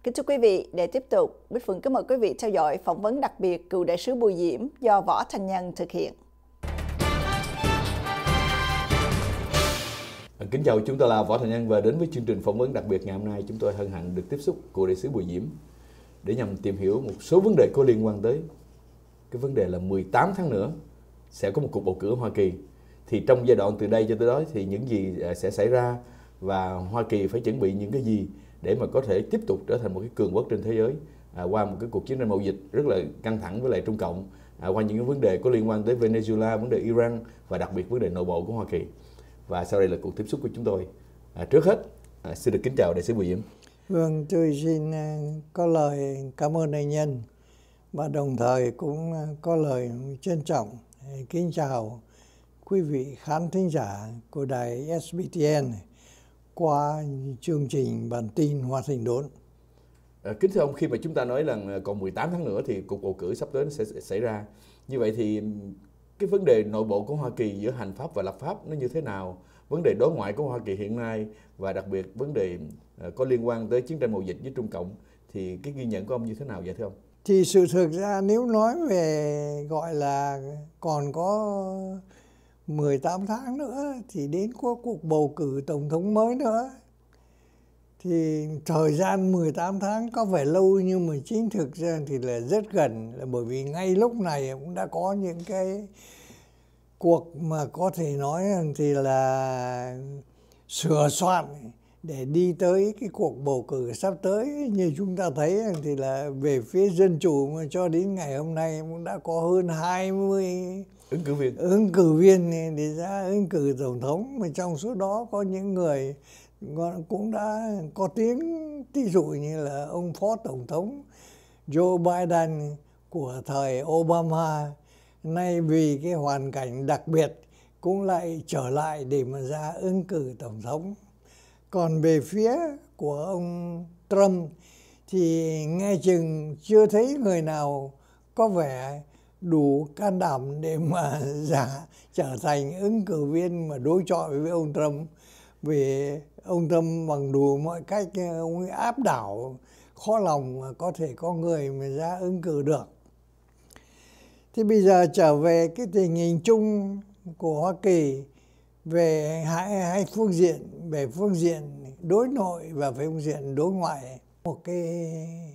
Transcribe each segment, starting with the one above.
Kính chúc quý vị, để tiếp tục, Bích Phượng kính mời quý vị theo dõi phỏng vấn đặc biệt cựu đại sứ Bùi Diễm do Võ Thanh Nhân thực hiện. Kính chào, chúng tôi là Võ Thanh Nhân và đến với chương trình phỏng vấn đặc biệt ngày hôm nay, chúng tôi hân hạnh được tiếp xúc cựu đại sứ Bùi Diễm để nhằm tìm hiểu một số vấn đề có liên quan tới cái vấn đề là 18 tháng nữa sẽ có một cuộc bầu cử ở Hoa Kỳ. Thì trong giai đoạn từ đây cho tới đó thì những gì sẽ xảy ra và Hoa Kỳ phải chuẩn bị những cái gì để mà có thể tiếp tục trở thành một cái cường quốc trên thế giới qua một cái cuộc chiến tranh mậu dịch rất là căng thẳng với lại Trung Cộng, qua những cái vấn đề có liên quan tới Venezuela, vấn đề Iran và đặc biệt vấn đề nội bộ của Hoa Kỳ. Và sau đây là cuộc tiếp xúc của chúng tôi. Trước hết, xin được kính chào đại sứ Bùi Diễm. Vâng, tôi xin có lời cảm ơn anh Nhân và đồng thời cũng có lời trân trọng kính chào quý vị khán thính giả của đài SBTN qua chương trình bản tin Hoa Thành Đốn. Kính thưa ông, khi mà chúng ta nói là còn 18 tháng nữa thì cuộc bầu cử sắp tới sẽ xảy ra. Như vậy thì cái vấn đề nội bộ của Hoa Kỳ giữa hành pháp và lập pháp nó như thế nào? Vấn đề đối ngoại của Hoa Kỳ hiện nay và đặc biệt vấn đề có liên quan tới chiến tranh mậu dịch với Trung Cộng thì cái ghi nhận của ông như thế nào vậy thưa ông? Thì sự thực ra nếu nói về gọi là còn có 18 tháng nữa thì đến có cuộc bầu cử tổng thống mới nữa. Thì thời gian 18 tháng có vẻ lâu nhưng mà chính thực ra thì là rất gần, là bởi vì ngay lúc này cũng đã có những cái cuộc mà có thể nói thì là sửa soạn để đi tới cái cuộc bầu cử sắp tới. Như chúng ta thấy thì là về phía Dân Chủ mà cho đến ngày hôm nay cũng đã có hơn 20 ứng cử viên để ra ứng cử tổng thống, mà trong số đó có những người cũng đã có tiếng, ví dụ như là ông phó tổng thống Joe Biden của thời Obama, nay vì cái hoàn cảnh đặc biệt cũng lại trở lại để mà ra ứng cử tổng thống. Còn về phía của ông Trump thì nghe chừng chưa thấy người nào có vẻ đủ can đảm để mà trở thành ứng cử viên mà đối chọi với ông Trump. Vì ông Trump bằng đủ mọi cách ông ấy áp đảo, khó lòng mà có thể có người mà ra ứng cử được. Thì bây giờ trở về cái tình hình chung của Hoa Kỳ về hai phương diện, về phương diện đối nội và về phương diện đối ngoại, một cái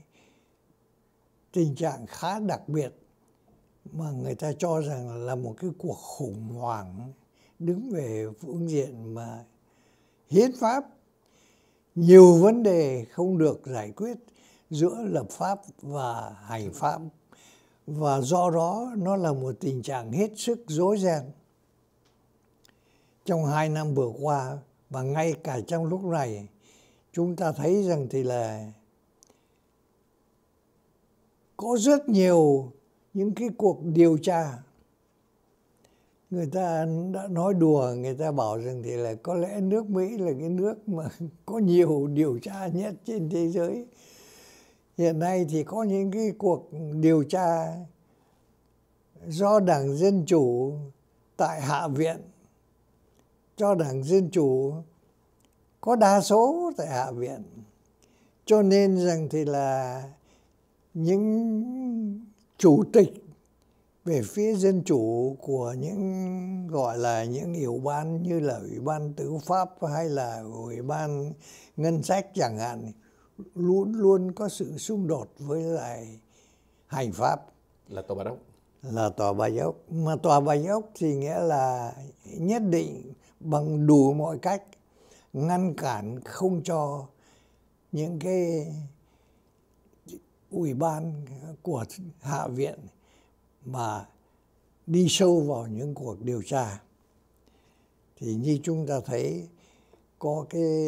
tình trạng khá đặc biệt mà người ta cho rằng là một cái cuộc khủng hoảng đứng về phương diện mà hiến pháp, nhiều vấn đề không được giải quyết giữa lập pháp và hành pháp, và do đó nó là một tình trạng hết sức rối ren. Trong 2 năm vừa qua và ngay cả trong lúc này, chúng ta thấy rằng thì là có rất nhiều những cái cuộc điều tra. Người ta đã nói đùa, người ta bảo rằng thì là có lẽ nước Mỹ là cái nước mà có nhiều điều tra nhất trên thế giới. Hiện nay thì có những cái cuộc điều tra do Đảng Dân Chủ tại Hạ viện, cho Đảng Dân Chủ có đa số tại Hạ viện. Cho nên rằng thì là những chủ tịch về phía Dân Chủ của những gọi là những ủy ban như là Ủy ban Tư pháp hay là Ủy ban Ngân sách chẳng hạn, luôn luôn có sự xung đột với lại hành pháp. Là Tòa Bạch Ốc. Là Tòa Bạch Ốc. Mà Tòa Bạch Ốc thì nghĩa là nhất định bằng đủ mọi cách ngăn cản không cho những cái ủy ban của Hạ viện mà đi sâu vào những cuộc điều tra. Thì như chúng ta thấy có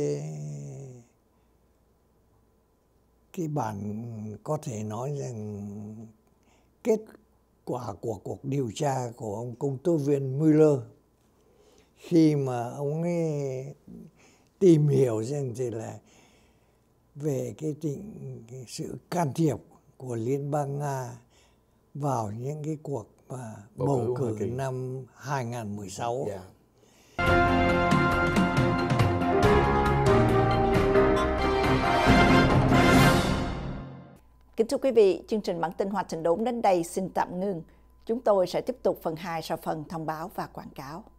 cái bản có thể nói rằng kết quả của cuộc điều tra của ông công tố viên Mueller, khi mà ông ấy tìm hiểu rằng thì là về cái sự can thiệp của Liên bang Nga vào những cái cuộc bầu cử năm 2016. Yeah. Kính thưa quý vị, chương trình bản tin Hoa Thịnh Đốn đến đây xin tạm ngưng. Chúng tôi sẽ tiếp tục phần 2 sau phần thông báo và quảng cáo.